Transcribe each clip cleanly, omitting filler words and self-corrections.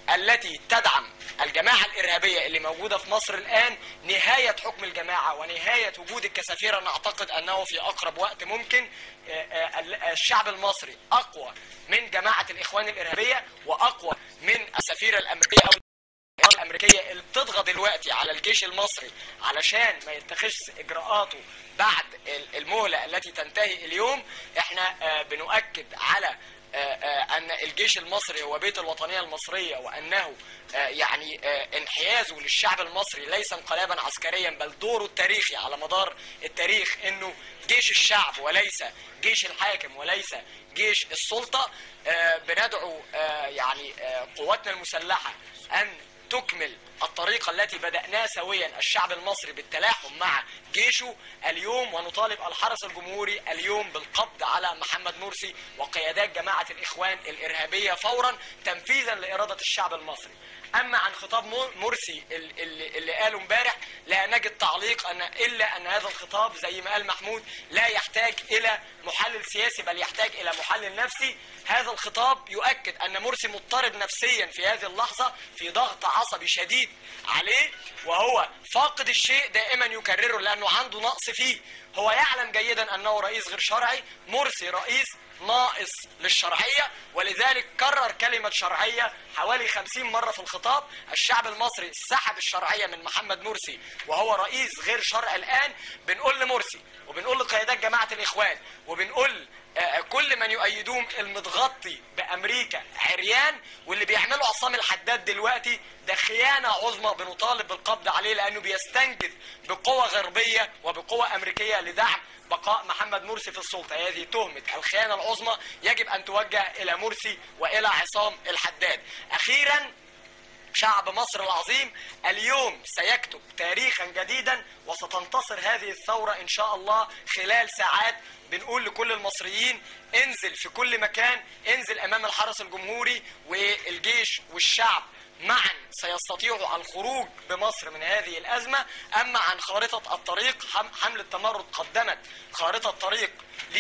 التي تدعم الجماعة الإرهابية اللي موجودة في مصر الآن نهاية حكم الجماعة ونهاية وجود الكسافيرة. نعتقد أنه في أقرب وقت ممكن الشعب المصري أقوى من جماعة الإخوان الإرهابية وأقوى من السفيرة الأمريكية أو الأمريكية اللي بتضغط دلوقتي على الجيش المصري علشان ما يتخذش إجراءاته بعد المهلة التي تنتهي اليوم. احنا بنؤكد على أن الجيش المصري هو بيت الوطنية المصرية، وأنه يعني انحيازه للشعب المصري ليس انقلابا عسكريا بل دوره التاريخي على مدار التاريخ أنه جيش الشعب وليس جيش الحاكم وليس جيش السلطة. بندعو يعني قواتنا المسلحة أن تكمل الطريقة التي بدأناها سويا الشعب المصري بالتلاحم مع جيشه اليوم، ونطالب الحرس الجمهوري اليوم بالقبض على محمد مرسي وقيادات جماعة الإخوان الإرهابية فورا تنفيذا لإرادة الشعب المصري. أما عن خطاب مرسي اللي قاله امبارح لا نجد تعليق إلا أن هذا الخطاب زي ما قال محمود لا يحتاج إلى محلل سياسي بل يحتاج إلى محلل نفسي. هذا الخطاب يؤكد أن مرسي مضطرب نفسيا في هذه اللحظة في ضغط عصبي شديد عليه، وهو فاقد الشيء دائما يكرره لأنه عنده نقص فيه. هو يعلم جيدا أنه رئيس غير شرعي، مرسي رئيس ناقص للشرعية، ولذلك كرر كلمة شرعية حوالي 50 مرة في الخطاب. الشعب المصري سحب الشرعية من محمد مرسي وهو رئيس غير شرعي الآن. بنقول لمرسي وبنقول لقيادات جماعة الإخوان وبنقول كل من يؤيدون المتغطي بأمريكا عريان، واللي بيعملوا عصام الحداد دلوقتي ده خيانة عظمى. بنطالب بالقبض عليه لأنه بيستنجد بقوة غربية وبقوة أمريكية لدعم بقاء محمد مرسي في السلطة. هذه تهمة الخيانة العظمى يجب أن توجه إلى مرسي وإلى عصام الحداد. أخيرا شعب مصر العظيم اليوم سيكتب تاريخا جديدا وستنتصر هذه الثورة إن شاء الله خلال ساعات. بنقول لكل المصريين انزل في كل مكان، انزل أمام الحرس الجمهوري، والجيش والشعب معا سيستطيعوا الخروج بمصر من هذه الأزمة. أما عن خارطة الطريق، حملة تمرد قدمت خارطة طريق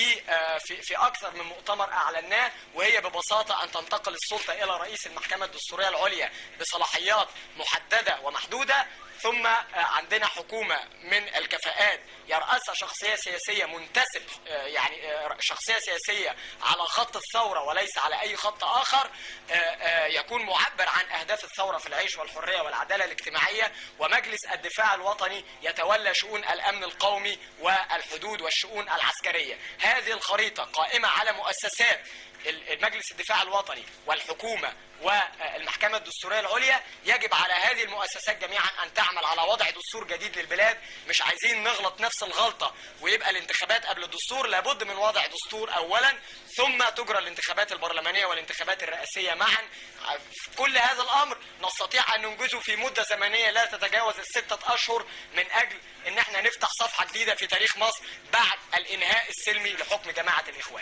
في أكثر من مؤتمر أعلناه، وهي ببساطة أن تنتقل السلطة إلى رئيس المحكمة الدستورية العليا بصلاحيات محددة ومحدودة، ثم عندنا حكومة من الكفاءات يرأسها شخصية سياسية منتسب، يعني شخصية سياسية على خط الثورة وليس على أي خط آخر، يكون معبر عن أهداف الثورة في العيش والحرية والعدالة الاجتماعية، ومجلس الدفاع الوطني يتولى شؤون الأمن القومي والحدود والشؤون العسكرية. هذه الخريطة قائمة على مؤسسات المجلس الدفاع الوطني والحكومة والمحكمة الدستورية العليا. يجب على هذه المؤسسات جميعا أن تعمل على وضع دستور جديد للبلاد. مش عايزين نغلط نفس الغلطة ويبقى الانتخابات قبل الدستور. لابد من وضع دستور أولا ثم تجرى الانتخابات البرلمانية والانتخابات الرئاسية معا. كل هذا الأمر نستطيع أن ننجزه في مدة زمنية لا تتجاوز ال6 أشهر من أجل أن احنا نفتح صفحة جديدة في تاريخ مصر بعد الإنهاء السلمي لحكم جماعة الإخوان.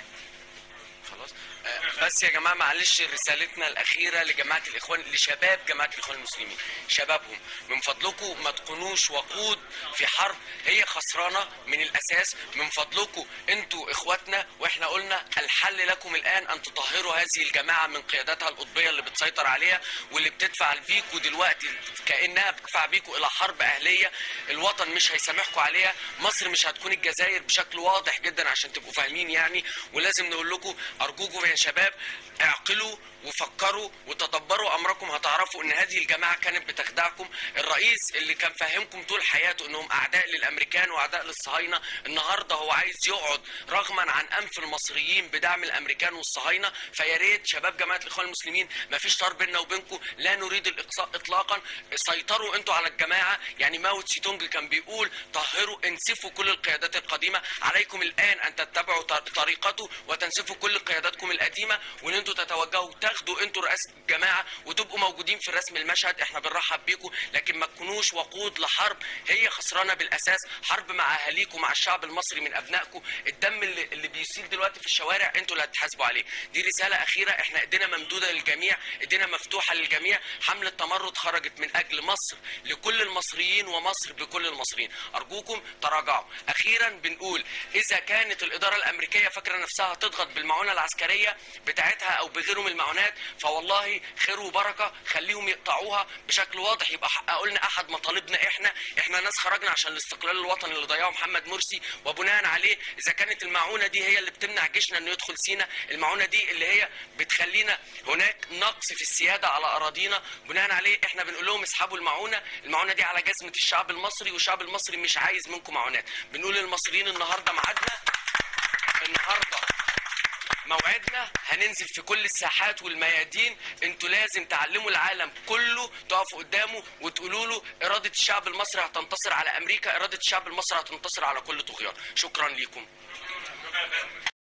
خلاص بس يا جماعه معلش رسالتنا الاخيره لجماعه الاخوان، لشباب جماعه الاخوان المسلمين، شبابهم من فضلكم ما تكونوش وقود في حرب هي خسرانه من الاساس. من فضلكم انتوا اخواتنا، واحنا قلنا الحل لكم الان ان تطهروا هذه الجماعه من قياداتها القطبيه اللي بتسيطر عليها واللي بتدفع بيكوا دلوقتي كانها بتدفع بيكوا الى حرب اهليه. الوطن مش هيسامحكم عليها، مصر مش هتكون الجزائر بشكل واضح جدا عشان تبقوا فاهمين يعني. ولازم نقول لكم ارجوكم يا شباب اعقلوا وفكروا وتدبروا امركم. هتعرفوا ان هذه الجماعه كانت بتخدعكم. الرئيس اللي كان فاهمكم طول حياته انهم اعداء للامريكان واعداء للصهاينه، النهارده هو عايز يقعد رغما عن انف المصريين بدعم الامريكان والصهاينه. فيا ريت شباب جماعه الاخوان المسلمين ما فيش طار بيننا وبينكم، لا نريد الاقصاء اطلاقا. سيطروا انتوا على الجماعه. يعني ماو تسي تونج كان بيقول طهروا انسفوا كل القيادات القديمه. عليكم الان ان تتبعوا طريقته وتنسفوا كل قياداتكم القديمه، وان انتوا تتوجهوا تاخدوا انتوا رئاسه الجماعه وتبقوا موجودين في رسم المشهد. احنا بنرحب بيكم، لكن ما تكونوش وقود لحرب هي خسرانه بالاساس. حرب مع اهاليكم، مع الشعب المصري من ابنائكم. الدم اللي بيسيل دلوقتي في الشوارع انتوا اللي هتحاسبوا عليه. دي رساله اخيره، احنا ايدينا ممدوده للجميع، ايدينا مفتوحه للجميع. حمله تمرد خرجت من اجل مصر لكل المصريين ومصر بكل المصريين. ارجوكم تراجعوا. اخيرا بنقول اذا كانت الاداره الامريكيه فاكره نفسها تضغط بالمعونه العسكريه بتاعتها او بغيره من المعونات، فوالله خير وبركه، خليهم يقطعوها بشكل واضح، يبقى حققوا لنا احد مطالبنا. احنا ناس خرجنا عشان الاستقلال الوطني اللي ضيعه محمد مرسي، وبناء عليه اذا كانت المعونه دي هي اللي بتمنع جيشنا انه يدخل سينا، المعونه دي اللي هي بتخلينا هناك نقص في السياده على اراضينا، بناء عليه احنا بنقول لهم اسحبوا المعونه دي على جزمه الشعب المصري، والشعب المصري مش عايز منكم معونات. بنقول للمصريين النهارده موعدنا، هننزل في كل الساحات والميادين، انتوا لازم تعلموا العالم كله، تقفوا قدامه وتقولوا له اراده الشعب المصري هتنتصر على امريكا، اراده الشعب المصري هتنتصر على كل طغيان. شكرا ليكم.